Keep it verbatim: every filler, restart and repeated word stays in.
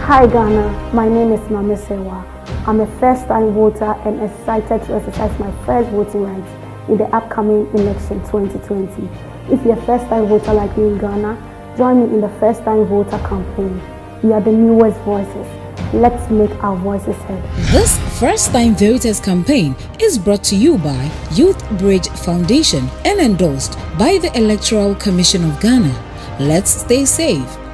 Hi Ghana, my name is Maame Serwaa. I'm a first-time voter and excited to exercise my first voting rights in the upcoming election twenty twenty. If you're a first-time voter like me in Ghana, join me in the first-time voter campaign. We are the newest voices. Let's make our voices heard. This first-time voters campaign is brought to you by Youth Bridge Foundation and endorsed by the Electoral Commission of Ghana. Let's stay safe.